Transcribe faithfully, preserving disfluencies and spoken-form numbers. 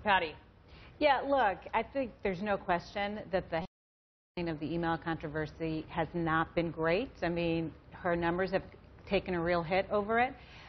Patty. Yeah, look, I think there's no question that the handling of the email controversy has not been great. I mean, her numbers have taken a real hit over it.